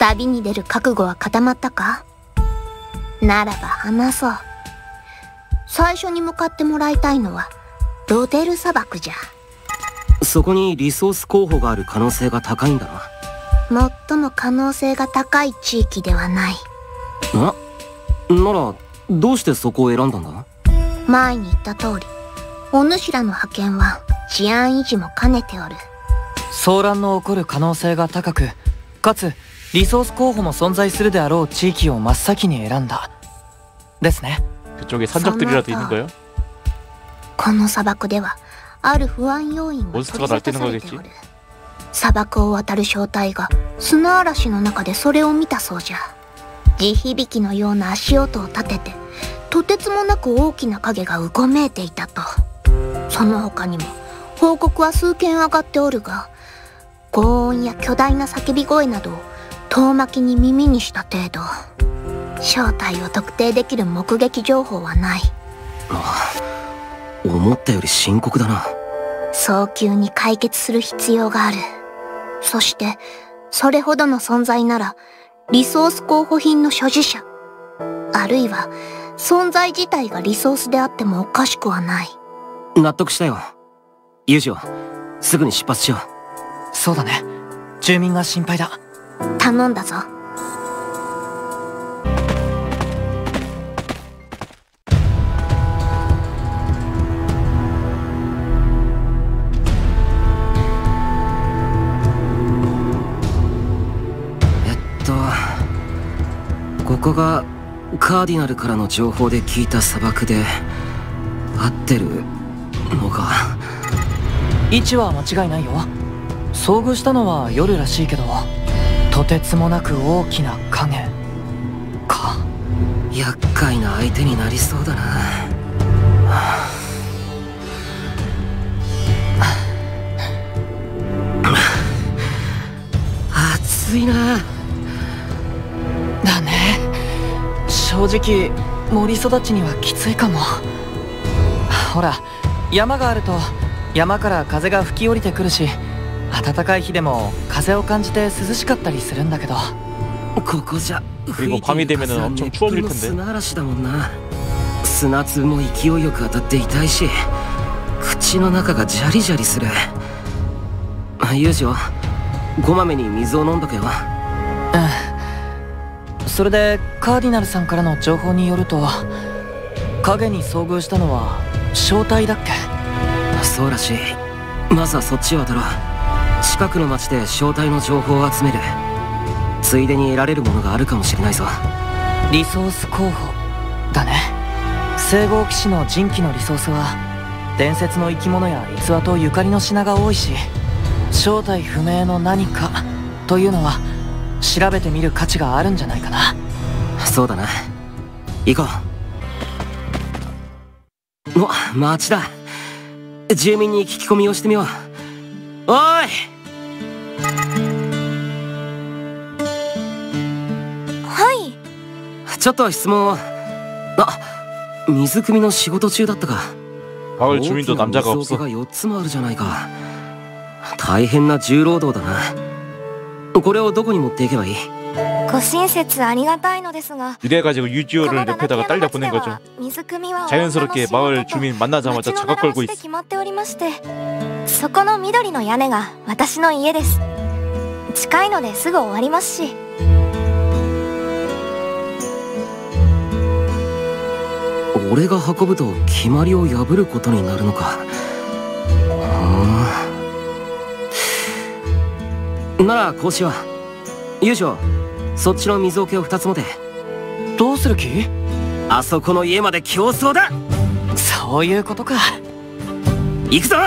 旅に出る覚悟は固まったか？ならば話そう。最初に向かってもらいたいのはロデル砂漠じゃ。 そこにリソース候補がある可能性が高いんだな。最も可能性が高い地域ではない。 ならどうしてそこを選んだんだ？ 前に言った通り、お主らの派遣は治安維持も兼ねておる。 騒乱の起こる可能性が高く、かつリソース候補も存在するであろう地域を真っ先に選んだですね。 그쪽에산적들이라도있는거요？ この砂漠ではある不安要因が取り沙汰されておる。砂漠を渡る小隊が砂嵐の中でそれを見たそうじゃ。地響きのような足音を立てて、とてつもなく大きな影がうごめいていたと。その他にも報告は数件上がっておるが、轟音や巨大な叫び声などを遠巻きに耳にした程度。正体を特定できる目撃情報はない。 思ったより深刻だな。 早急に解決する必要がある。そしてそれほどの存在ならリソース候補品の所持者、あるいは存在自体がリソースであってもおかしくはない。 納得したよ。ユージオ、すぐに出発しよう。そうだね。住民が心配だ。 頼んだぞ。 ここがカーディナルからの情報で聞いた砂漠で合ってるのか。 位置は間違いないよ。遭遇したのは夜らしいけど、とてつもなく大きな影か。 厄介な相手になりそうだな。暑いな。 だね。正直森育ちにはきついかも。ほら、山があると山から風が吹き降りてくるし、暖かい日でも風を感じて涼しかったりするんだけど、 ここじゃ 그리고밤이되면은엄청추워질텐데。 砂嵐だもんな。砂粒も勢いよく当たって痛いし、口の中がジャリジャリする。ユージはこまめに水を飲んどけよ。 それでカーディナルさんからの情報によると、影に遭遇したのは正体だっけ？ そうらしい。まずはそっちを当たろう。近くの町で正体の情報を集める。ついでに得られるものがあるかもしれないぞ。 リソース候補だね。聖号騎士の人気のリソースは伝説の生き物や逸話とゆかりの品が多いし、正体不明の何かというのは調べてみる価値があるんじゃないかな。 そうだな。行こう。お、町だ。住民に聞き込みをしてみよう。おい！ はい。 ちょっと質問を。水汲みの仕事中だったか。 마을 주민도 남자가 없어。 が4つもあるじゃないか。大変な重労働だな。これをどこに持っていけばいい？ ご親切ありがたいのですが、 이래가지고 유지호를 옆에다가 딸려 보낸 거죠. 자연스럽게 마을 주민 만나자마자 자각 걸고 있어. そこの緑の屋根が私の家です。近いのですぐ終わりますし。 俺が運ぶと決まりを破ることになるのか。ならこうしよう。ユージョ、そっちの水桶を2つ持て。 どうする気？ あそこの家まで競争だ。 そういうことか。 行くぞ。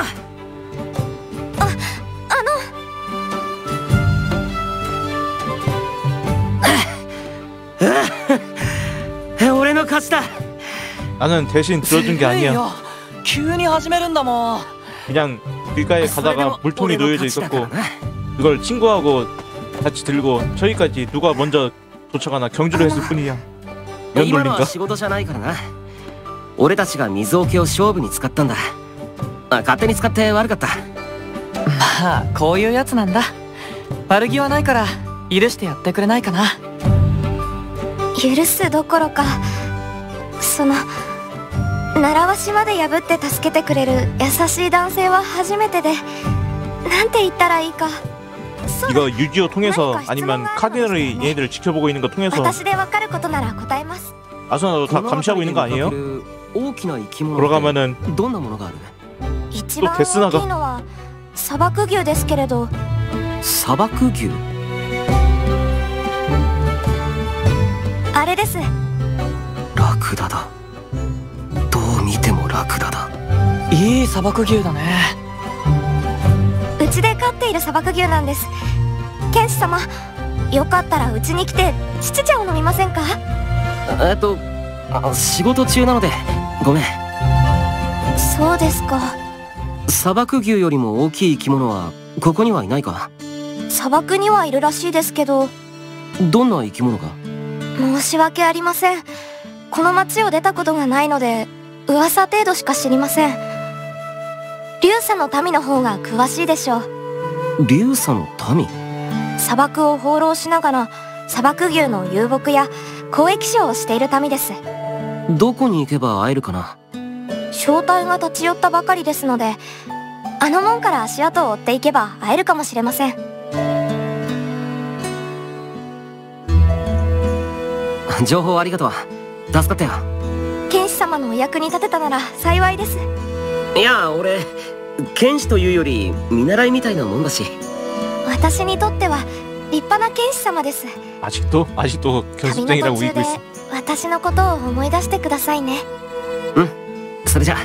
俺の勝ちだ。 나는 대신 들어준 게 아니야. 急に始めるんだもん。 그냥 길가에 가다가 물통이 놓여져 있었고 그걸 친구하고 같이 들고 저기까지 누가 먼저 도착하나 경주를 했을 뿐이야. 이런 논리인가? 仕事じゃないからな。俺たちが水桶を勝負に使ったんだ。勝手に使って悪かった。 まあこういうやつなんだ。悪気はないから許してやってくれないかな。 許すどころか、習わしまで破って助けてくれる優しい男性は初めてで、なんて言ったらいいか。 이거 유지호 통해서 아니면 카디널이 얘네들을 지켜보고 있는 거 통해서 아수나도 다 감시하고 있는 거 아니에요? 돌아가면은 또 데스나가 砂漠牛ですけれど。 砂漠牛？ あれです。 ラクダだ。どう見てもラクダだ。 いい砂漠牛だね。 うちで飼っている砂漠牛なんです。剣士様、よかったらうちに来て乳茶を飲みませんか？ 仕事中なのでごめん。 そうですか。 砂漠牛よりも大きい生き物はここにはいないか？ 砂漠にはいるらしいですけど。 どんな生き物か？ 申し訳ありません。この町を出たことがないので噂程度しか知りません。リュウサの民の方が詳しいでしょう。 リュウサの民？ 砂漠を放浪しながら砂漠牛の遊牧や交易商をしている民です。 どこに行けば会えるかな？ 正体が立ち寄ったばかりですので、あの門から足跡を追っていけば会えるかもしれません。 情報ありがとう。助かったよ。 剣士様のお役に立てたなら幸いです。 いや、俺剣士というより見習いみたいなもんだし。 私にとっては立派な剣士様です。 아직도 견습생이라고 우기고 있어. 私のことを思い出してくださいね。 うん、それじゃ。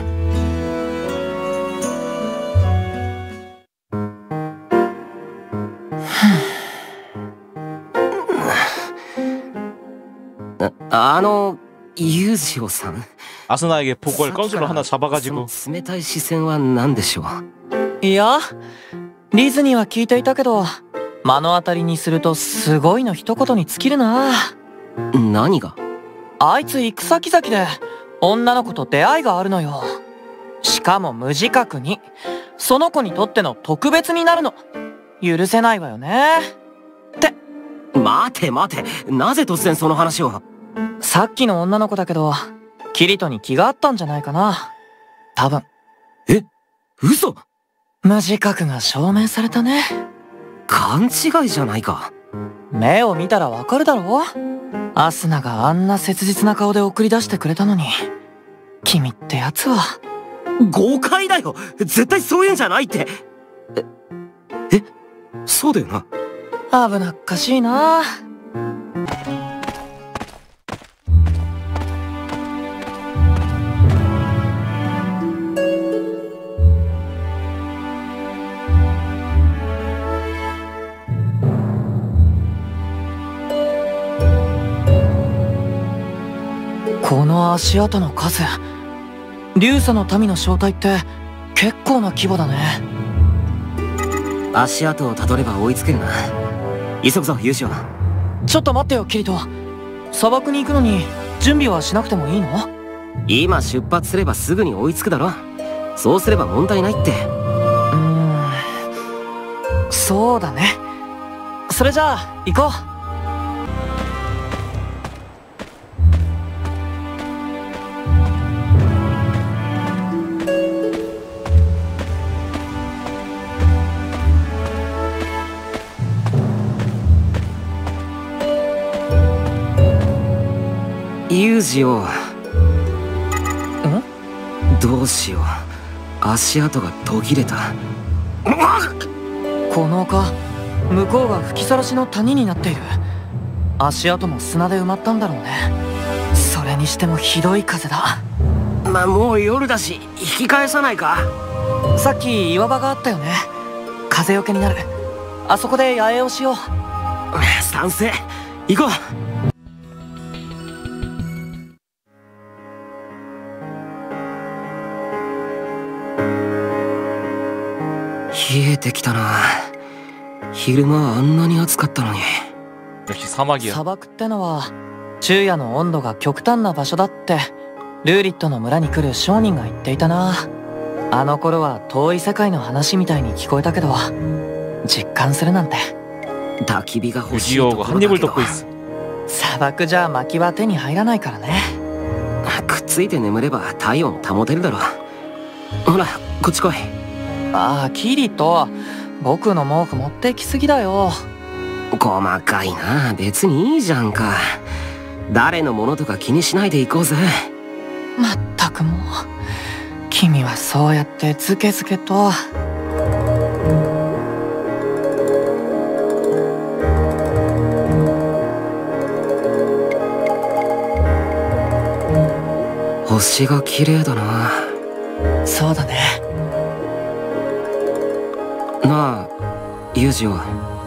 ユウジオさん。 아스나에게 보고할 건수를 하나 잡아가지고. 冷たい視線は何でしょう？いや、リズには聞いていたけど、目の当たりにするとすごいの一言に尽きるな。 何が？ あいつ行く先々で女の子と出会いがあるのよ。しかも無自覚に。その子にとっての特別になるの。許せないわよね。って。 待て待て、なぜ突然その話を。 さっきの女の子だけど、キリトに気があったんじゃないかな。多分。 え？嘘？ 無自覚が証明されたね。 勘違いじゃないか。 目を見たらわかるだろ？アスナがあんな切実な顔で送り出してくれたのに、君ってやつは。 誤解だよ。絶対そういうんじゃないって。そうだよな。 危なっかしいな。この足跡の数、リュウサの民の正体って結構な規模だね。 足跡をたどれば追いつけるな。急ぐぞ、ユウシオ。 ちょっと待ってよ、キリト。砂漠に行くのに準備はしなくてもいいの？ 今出発すればすぐに追いつくだろ。そうすれば問題ないって。 そうだね。それじゃあ行こう。 ユウジオ。どうしよう。足跡が途切れた。 この丘、向こうが吹きさらしの谷になっている。足跡も砂で埋まったんだろうね。それにしてもひどい風だ。 まあもう夜だし引き返さないか。 さっき岩場があったよね。風よけになる。あそこで野営をしよう。 賛成。行こう。冷えてきたな。昼間はあんなに暑かったのに。 砂漠ってのは昼夜の温度が極端な場所だってルーリットの村に来る商人が言っていたな。あの頃は遠い世界の話みたいに聞こえたけど、実感するなんて。 焚き火が欲しい 유지호가 한 입을 덮고 있어. 砂漠じゃ薪は手に入らないからね。 くっついて眠れば体温保てるだろ。ほらこっち来い。 ああ、キリト、僕の毛布持ってきすぎだよ。 細かいな。別にいいじゃんか。誰のものとか気にしないで行こうぜ。 まったくもう、君はそうやってズケズケと。 星が綺麗だな。 そうだね。 なあユージは、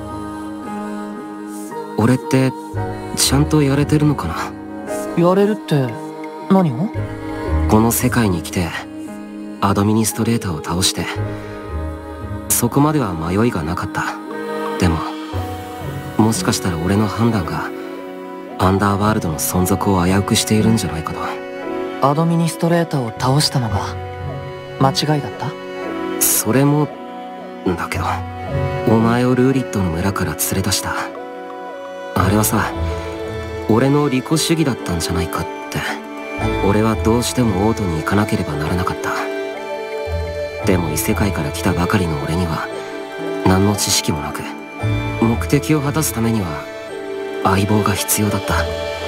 俺ってちゃんとやれてるのかな。 やれるって何を？ この世界に来てアドミニストレーターを倒して、そこまでは迷いがなかった。でももしかしたら俺の判断がアンダーワールドの存続を危うくしているんじゃないかと。 アドミニストレーターを倒したのが間違いだった？ それもだけど、お前をルーリットの村から連れ出した。あれはさ、俺の利己主義だったんじゃないかって。俺はどうしても王都に行かなければならなかった。でも異世界から来たばかりの俺には何の知識もなく、目的を果たすためには相棒が必要だった。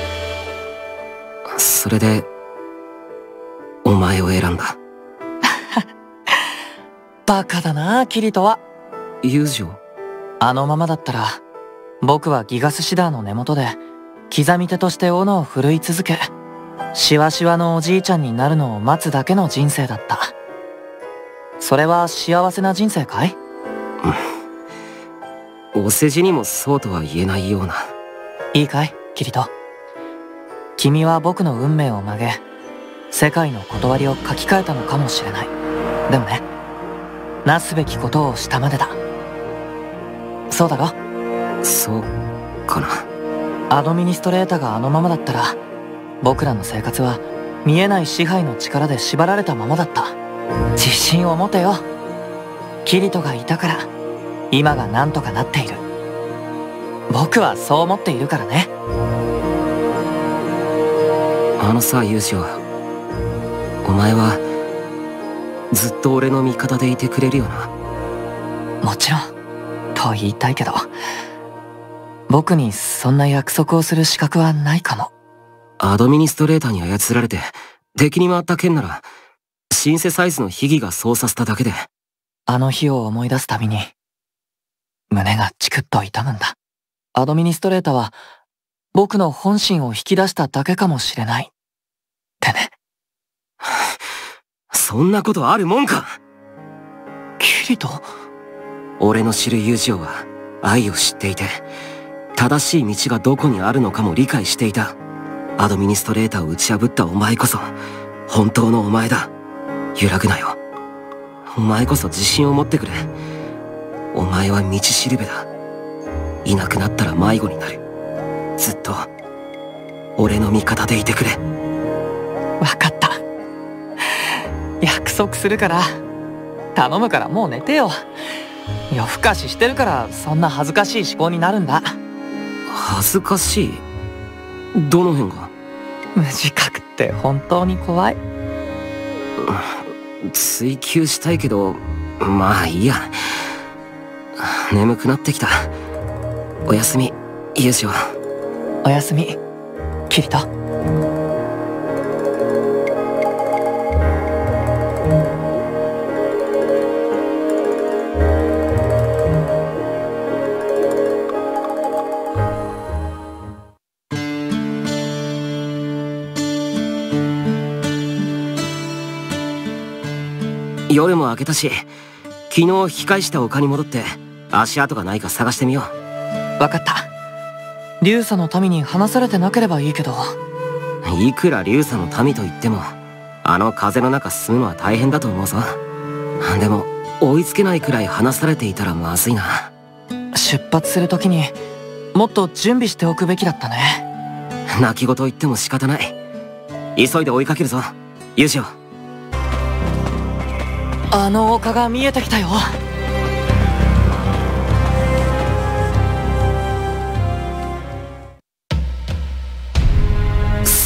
それでお前を選んだ。 バカだな、キリトは。 ユージを？ あのままだったら、僕はギガスシダーの根元で刻み手として斧を振るい続け、シワシワのおじいちゃんになるのを待つだけの人生だった。それは幸せな人生かい？ お世辞にもそうとは言えないような。 いいかい、キリト。君は僕の運命を曲げ、世界の断りを書き換えたのかもしれない。でもね、なすべきことをしたまでだ。そうだろ？ そうかな。 アドミニストレーターがあのままだったら、僕らの生活は見えない支配の力で縛られたままだった。自信を持てよ。キリトがいたから今がなんとかなっている。僕はそう思っているからね。 あのさ、ユージは、お前はずっと俺の味方でいてくれるよな。 もちろんと言いたいけど、僕にそんな約束をする資格はないかも。 アドミニストレーターに操られて敵に回った件なら、シンセサイズの秘技がそうさせただけで。 あの日を思い出すたびに胸がチクッと痛むんだ。アドミニストレーターは僕の本心を引き出しただけかもしれないってね。 そんなことあるもんか。 キリト？ 俺の知るユージオは愛を知っていて、正しい道がどこにあるのかも理解していた。アドミニストレーターを打ち破ったお前こそ本当のお前だ。揺らぐなよ。お前こそ自信を持ってくれ。お前は道しるべだ。いなくなったら迷子になる。ずっと俺の味方でいてくれ。 わかった。約束するから。頼むからもう寝てよ。夜更かししてるからそんな恥ずかしい思考になるんだ。 恥ずかしい？どの辺が？ 無自覚って本当に怖い。 追求したいけど、まあいいや。眠くなってきた。おやすみ、ユージオ。 おやすみ、キリト。 夜も明けたし、昨日引き返した丘に戻って足跡がないか探してみよう。 わかった。竜砂の民に話されてなければいいけど。 いくら竜砂の民と言っても、あの風の中進むのは大変だと思うぞ。でも追いつけないくらい話されていたらまずいな。 出発する時にもっと準備しておくべきだったね。 泣き言言っても仕方ない。急いで追いかけるぞ、ユージオ。 あの丘が見えてきたよ。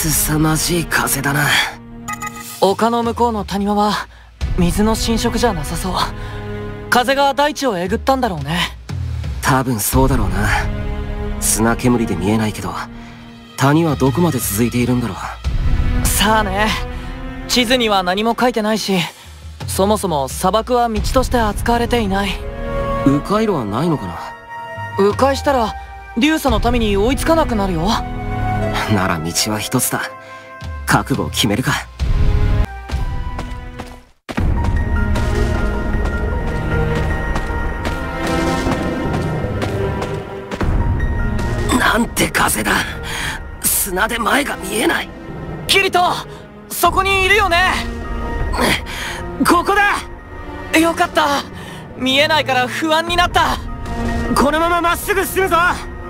凄まじい風だな。 丘の向こうの谷間は水の浸食じゃなさそう。風が大地をえぐったんだろうね。 多分そうだろうな。砂煙で見えないけど谷はどこまで続いているんだろう。さあね、地図には何も書いてないし、そもそも砂漠は道として扱われていない。 迂回路はないのかな。 迂回したら流砂の民に追いつかなくなるよ。 なら道は一つだ。覚悟を決めるか。なんて風だ。砂で前が見えない。 キリト、そこにいるよね。 ここだ。 よかった。見えないから不安になった。 このまままっすぐ進むぞ。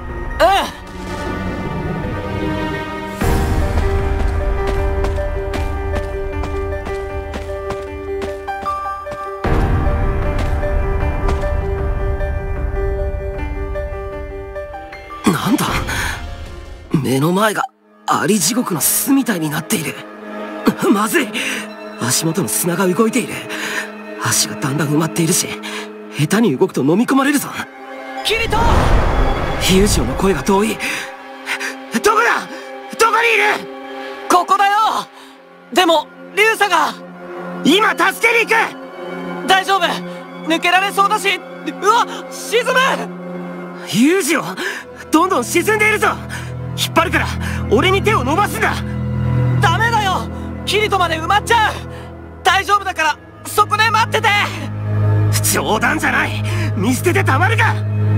なんだ、目の前がアリ地獄の巣みたいになっている。まずい、足元の砂が動いている。足がだんだん埋まっているし、下手に動くと飲み込まれるぞ。 キリト、 ユージオの声が遠い。どこだ、どこにいる。 ここだよ。でも流砂が。 今助けに行く。 大丈夫、抜けられそうだし。うわ、沈む。 ユージオ、どんどん沈んでいるぞ。引っ張るから俺に手を伸ばすんだ。 ダメだよ、キリトまで埋まっちゃう。大丈夫だからそこで待ってて。 冗談じゃない。見捨ててたまるか。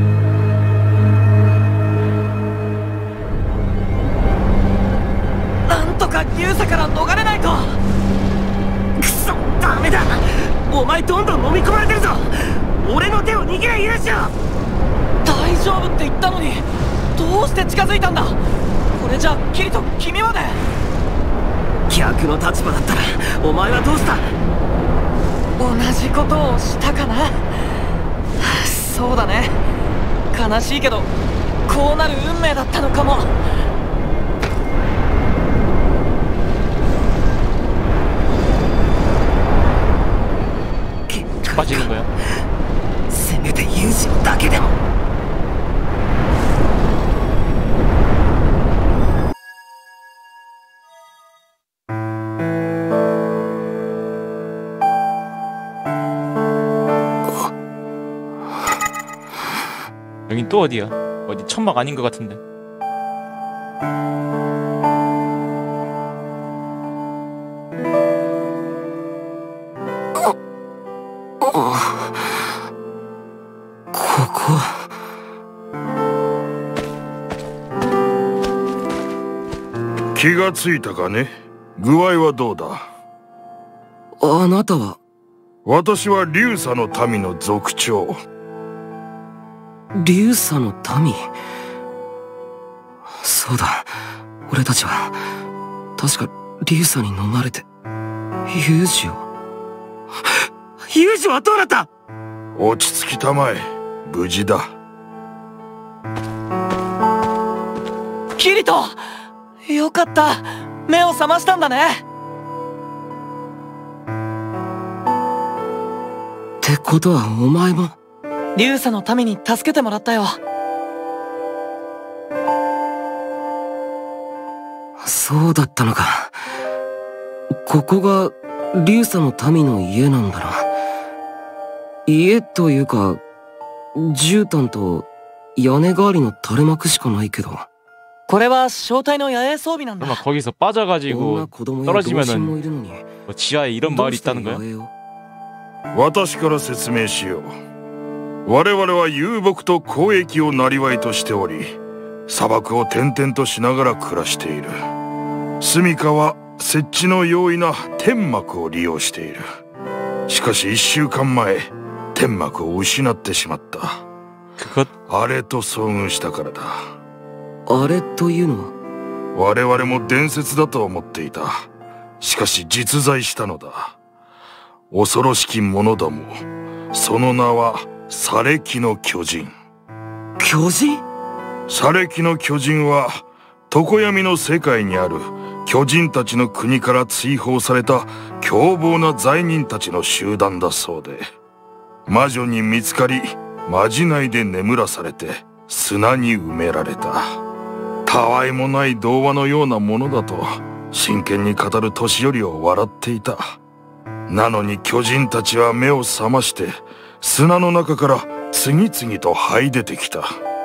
なんとか流砂から逃れないと。 くそ、ダメだ。お前どんどん飲み込まれてるぞ。俺の手を握れ、ユージオ。 大丈夫って言ったのに、どうして近づいたんだ。これじゃキリト、君まで。 逆の立場だったらお前はどうした。 同じことをしたかな。そうだね、悲しいけどこうなる運命だったのかも。 빠지는 거야? せめてユージオだけでも。 여긴 또 어디야? 어디 천막 아닌 것 같은데. 코気がついたかね。具合はどうだ。 あなたは。 私は流砂の民の族長。 流砂の民。そうだ、俺たちは確か流砂に飲まれて。ユージオ、ユージオはどうなった。 落ち着きたまえ、無事だ。 キリト、よかった、目を覚ましたんだね。 ってことはお前も流砂の民に助けてもらったよ。 そうだったのか。ここが流砂の民の家なんだな。家というか絨毯と屋根代わりの垂れ幕しかないけど。 これは正体の野営装備なんだ。 거기서 빠져가지고 떨어지면은 뭐 지하에 이런 마을이 있다는 거야? 私から説明しよう。我々は遊牧と交易を生業としており、砂漠を転々としながら暮らしている。住処は設置の容易な天幕を利用している。しかし1週間前、天幕を失ってしまった。あれと遭遇したからだ。 あれというのは？ 我々も伝説だと思っていた。しかし実在したのだ。恐ろしきものども。その名は砂礫の巨人。 巨人？ 砂礫の巨人は常闇の世界にある巨人たちの国から追放された凶暴な罪人たちの集団だそうで、魔女に見つかりまじないで眠らされて砂に埋められた。たわいもない童話のようなものだと真剣に語る年寄りを笑っていた。なのに巨人たちは目を覚まして砂の中から次々と這い出てきた。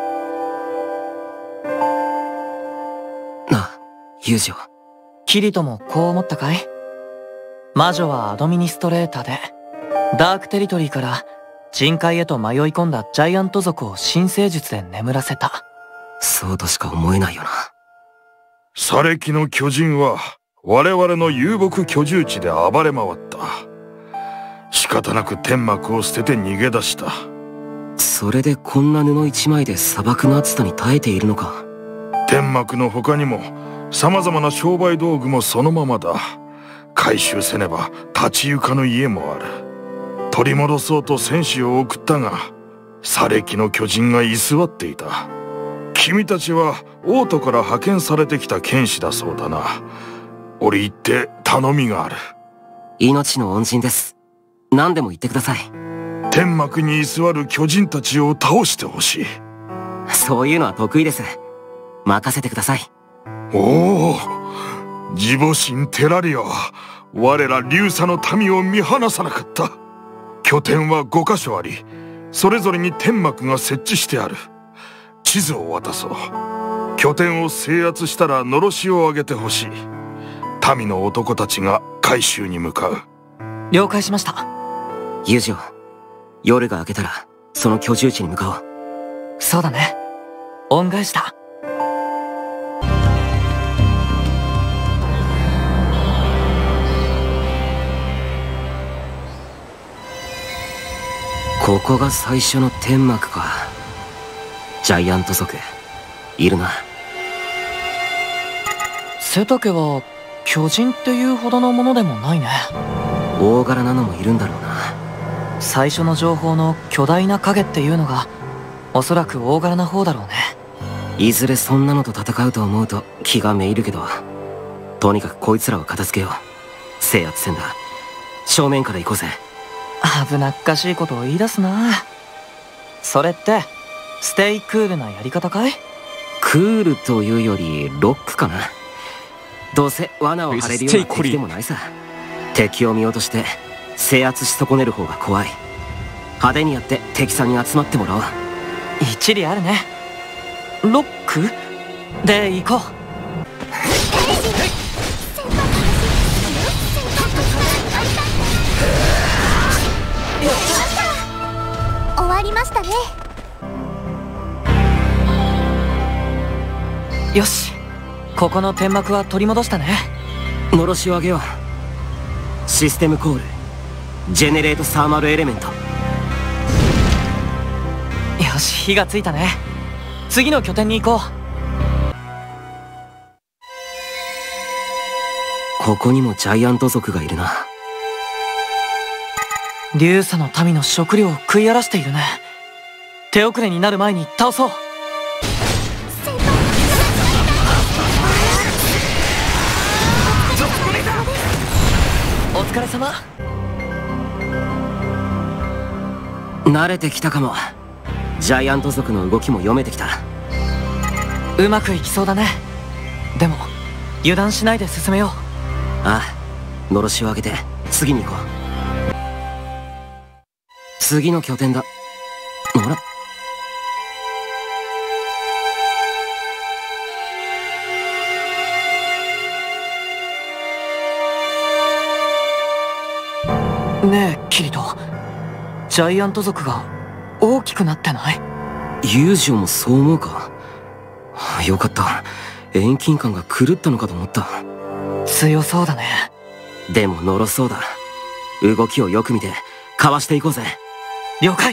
なあ、ユージオ。 キリトもこう思ったかい？魔女はアドミニストレーターで、ダークテリトリーから人界へと迷い込んだジャイアント族を新生術で眠らせた。 そうとしか思えないよな。 砂礫の巨人は我々の遊牧居住地で暴れ回った。仕方なく天幕を捨てて逃げ出した。 それでこんな布一枚で砂漠の暑さに耐えているのか。 天幕の他にも様々な商売道具もそのままだ。回収せねば立ち行かぬ家もある。取り戻そうと戦士を送ったが、砂礫の巨人が居座っていた。君たちは王都から派遣されてきた剣士だそうだな。折り入って頼みがある。 命の恩人です。何でも言ってください。 天幕に居座る巨人たちを倒してほしい。 そういうのは得意です。任せてください。 おお、自母神テラリアは我ら竜砂の民を見放さなかった。拠点は5カ所あり、それぞれに天幕が設置してある。地図を渡そう。拠点を制圧したらのろしを上げてほしい。民の男たちが回収に向かう。 了解しました。 ユージオ、夜が明けたらその居住地に向かおう。 そうだね。恩返しだ。 ここが最初の天幕か。ジャイアント族いるな。 背丈は巨人っていうほどのものでもないね。 大柄なのもいるんだろうな。 最初の情報の巨大な影っていうのがおそらく大柄な方だろうね。 いずれそんなのと戦うと思うと気がめいるけど、とにかくこいつらを片付けよう。制圧戦だ。正面から行こうぜ。 危なっかしいことを言い出すな。それってステイクールなやり方かい？ クールというよりロックかな。どうせ罠を張れるような敵でもないさ。敵を見落として制圧し損ねる方が怖い。派手にやって敵さんに集まってもらおう。 一理あるね。ロックで行こう。 終わりましたね。 よし、ここの天幕は取り戻したね。 のろしを上げよう。システムコールジェネレートサーマルエレメント。 よし、火がついたね。次の拠点に行こう。ここにもジャイアント族がいるな。 竜砂の民の食料を食い荒らしているね。手遅れになる前に倒そう。お疲れ様。 慣れてきたかも。ジャイアント族の動きも読めてきた。 うまくいきそうだね。でも油断しないで進めよう。 ああ、のろしを上げて次に行こう。次の拠点だ。あら、 ねえキリト、ジャイアント族が大きくなってない？ ユージオもそう思うか。よかった。遠近感が狂ったのかと思った。 強そうだね。 でものろそうだ。動きをよく見てかわしていこうぜ。 了解。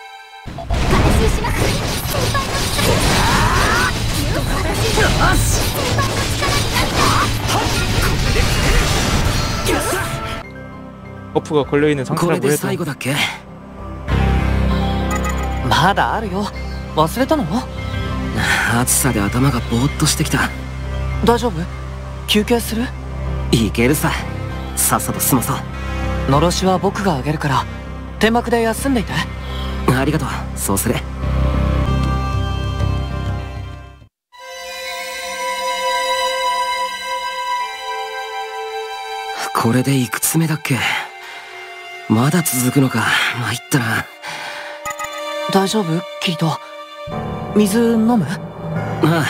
버프가 걸려있는 こ 상태라고 れで 해도 最後だっけ。 まだあるよ。忘れたの？ 暑さで頭がぼーっとしてきた。 大丈夫？ 休憩する？ いけるさ。さっさと済まそう。 のろしは僕があげるから天幕で休んでいて。 ありがとう。そうする。これでいくつ目だっけ？まだ続くのか。参ったな。 大丈夫？キリト。水飲む？ あ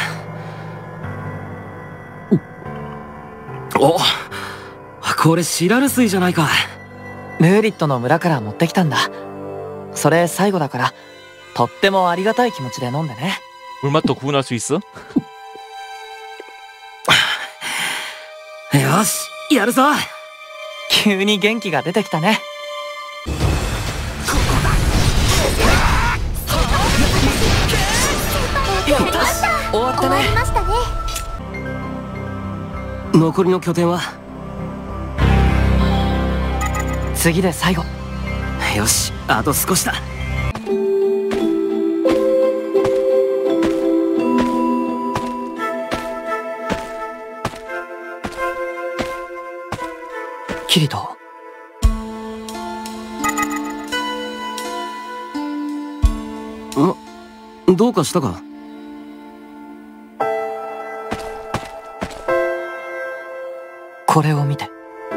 あ。お、これシラル水じゃないか。 ムーリットの村から持ってきたんだ。それ最後だからとってもありがたい気持ちで飲んでね。 물맛도 구분할 수 있어? よし、やるぞ。 急に元気が出てきたね。終わったね。 残りの拠点は？ 次で最後。 よし、あと少しだ。 キリト。 どうかしたか？ これを見て。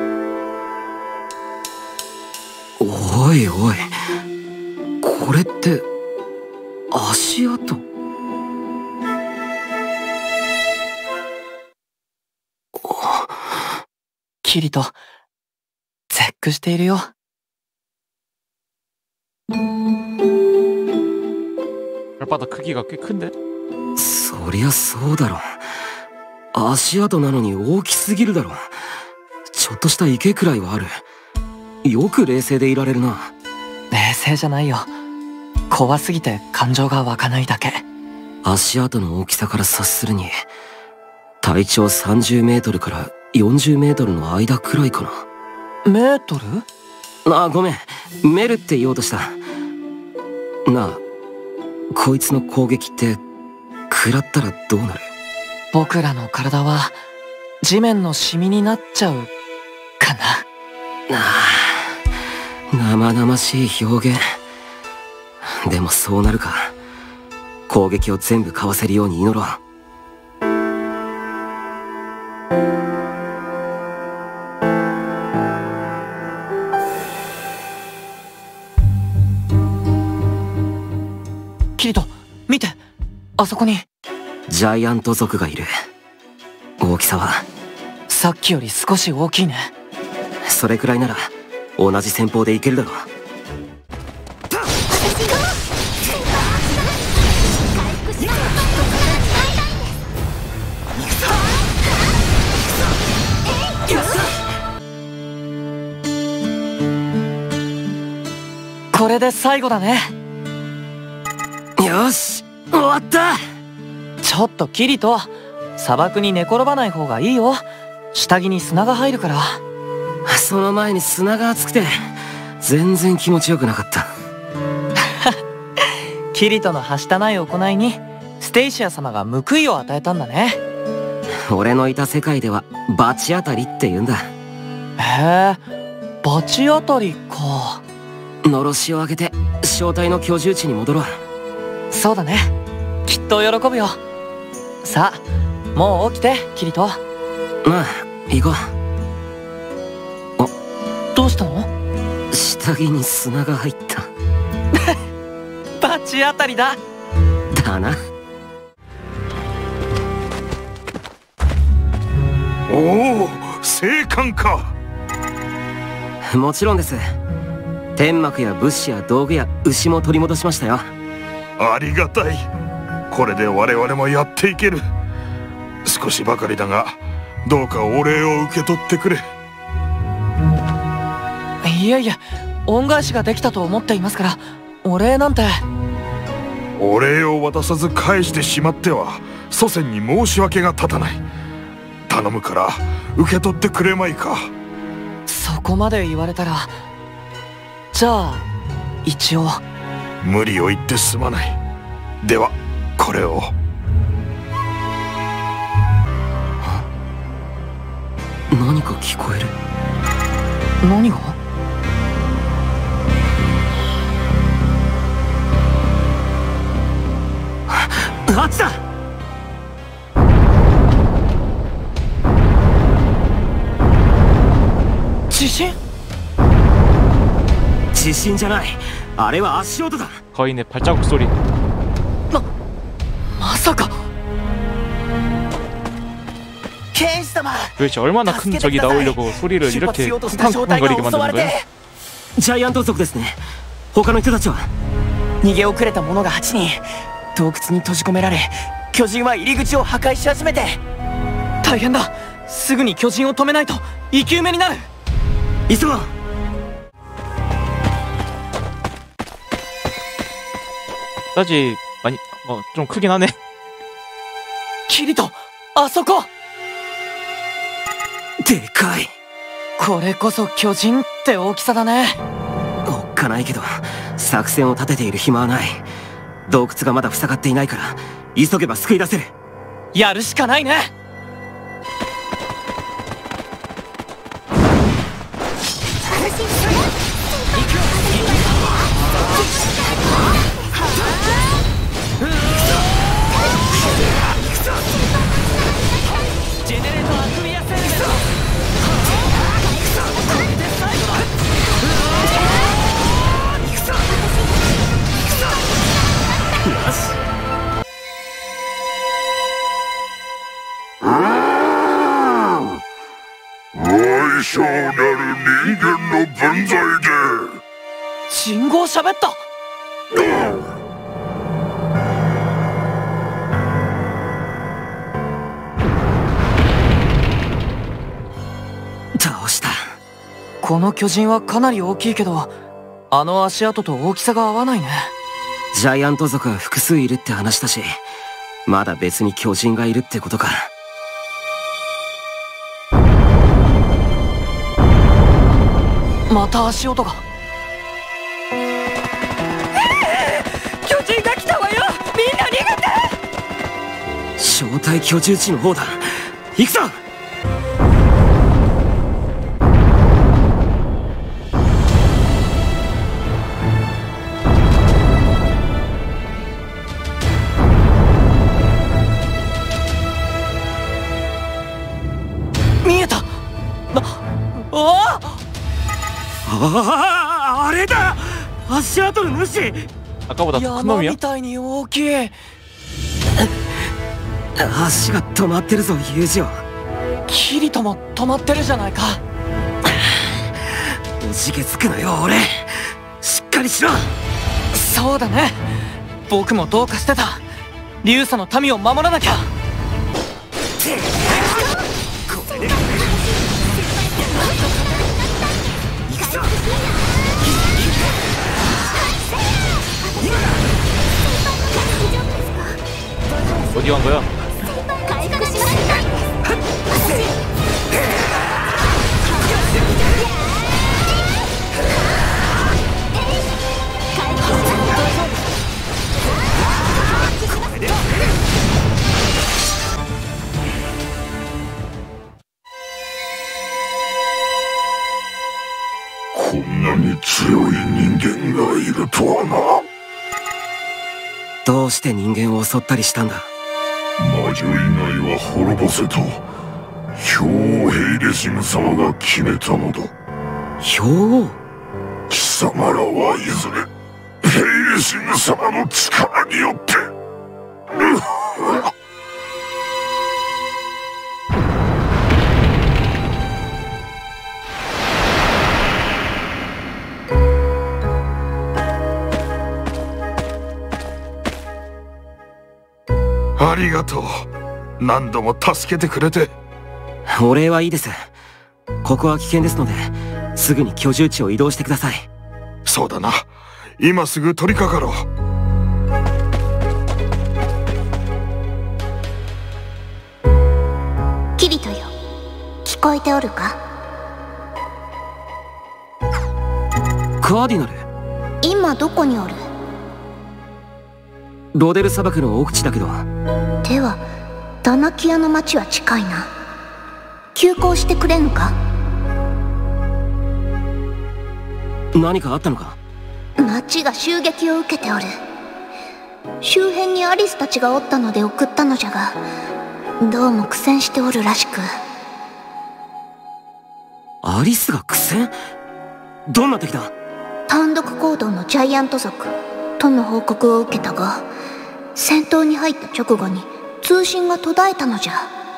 おいおい、これって足跡？ キリト、絶句しているよ。 발바닥 크기가 꽤 큰데? そりゃそうだろ。足跡なのに大きすぎるだろ。ちょっとした池くらいはある。よく冷静でいられるな。 冷静じゃないよ。怖すぎて感情が湧かないだけ。 足跡の大きさから察するに、体長30メートルから40メートルの間くらいかな。メートル？ あ、ごめん。メルって言おうとした。なあ、こいつの攻撃って食らったらどうなる？ 僕らの体は地面のシミになっちゃうかな。 ああ、生々しい表現。でもそうなるか。攻撃を全部かわせるように祈ろう。 キリト、見て、あそこにジャイアント族がいる。大きさはさっきより少し大きいね。 それくらいなら同じ戦法でいけるだろう。 これで最後だね。 よし、終わった。 ちょっとキリト、砂漠に寝転ばない方がいいよ。下着に砂が入るから。 その前に砂が熱くて全然気持ちよくなかった。 キリトのはしたない行いにステイシア様が報いを与えたんだね。 俺のいた世界では罰当たりって言うんだ。 へえ、罰当たりか。 のろしを上げて正体の居住地に戻ろう。 そうだね、きっと喜ぶよ。さあ、もう起きてキリト。 ああ、行こう。 どうしたの？ 下着に砂が入った。 罰当たりだ。 だな。 おお、生還か。 もちろんです。天幕や物資や道具や牛も取り戻しましたよ。 ありがたい。これで我々もやっていける。少しばかりだが、どうかお礼を受け取ってくれ。 いやいや、恩返しができたと思っていますから、お礼なんて。 お礼を渡さず返してしまっては祖先に申し訳が立たない。頼むから受け取ってくれまいか。 そこまで言われたら、じゃあ一応。 無理を言ってすまない。ではこれを。 何か聞こえる。 何が？ あっちだ。 地震？ 地震じゃない。あれは足音だ。 거인의 발자국 소리. まさか。 도대체 얼마나 큰 적이 나오려고 소리를 이렇게 쿵쾅쿵쾅거리게 만드는 거야? ジャイアント族ですね。他の人たちは？ 逃げ遅れた者が8人。洞窟に閉じ込められ、巨人は入り口を破壊し始めて。大変だ。すぐに巨人を止めないと生き埋めになる。 急ごう。 사지 많이 좀 크긴 하네. キリト、あそこ。 でかい。 これこそ巨人って大きさだね。 おっかないけど作戦を立てている暇はない。洞窟がまだ塞がっていないから急げば救い出せる。 やるしかないね。ジェネレータークリアセルです。 大小なる人間の分際で信号喋った。 倒した。 この巨人はかなり大きいけど、あの足跡と大きさが合わないね。 ジャイアント族は複数いるって話だし、まだ別に巨人がいるってことか。 また足音が。巨人が来たわよ。みんな逃げて。 正体居住地の方だ。行くぞ。 見えた。 あれだ。足跡の主。 아까보다 더 큰 山 놈이야? みたいに大きい。 足が止まってるぞユージオ。 キリトも止まってるじゃないか。 おじけつくのよ俺。しっかりしろ。 そうだね。僕もどうかしてた。リュウサの民を守らなきゃ。 어디 간 거야? 이人間がいるとはな。 どうして人間を襲ったりしたんだ。 魔女以外は滅ぼせと兵王ヘイレシム様が決めたのだ。 兵王？ 貴様らはいずれヘイレシム様の力によってありがとう。何度も助けてくれて。 お礼はいいです。ここは危険ですので、すぐに居住地を移動してください。 そうだな。今すぐ取り掛かろう。 キリトよ、聞こえておるか？ カーディナル？ 今どこにおる？ ロデル砂漠の奥地だけど。 ではダナキアの町は近いな。 急行してくれぬか？ 何かあったのか？ 町が襲撃を受けておる。周辺にアリスたちがおったので送ったのじゃが、どうも苦戦しておるらしく。 アリスが苦戦？どんな敵だ？ 単独行動のジャイアント族との報告を受けたが、戦闘に入った直後に通信が途絶えたのじゃ。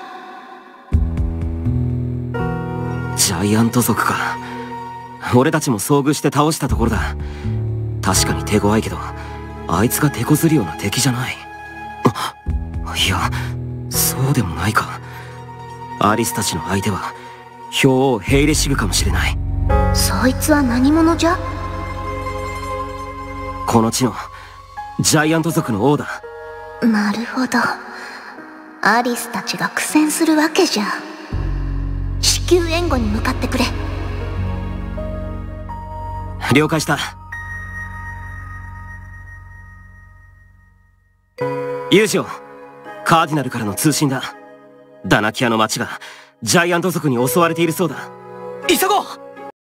ジャイアント族か。俺たちも遭遇して倒したところだ。確かに手強いけど、あいつが手こずるような敵じゃない。いや、そうでもないか。アリスたちの相手は兵王ヘイレシグかもしれない。 そいつは何者じゃ？ この地のジャイアント族の王だ。 なるほど。アリスたちが苦戦するわけじゃ。至急援護に向かってくれ。 了解した。ユージオ、カーディナルからの通信だ。ダナキアの町がジャイアント族に襲われているそうだ。 急ごう。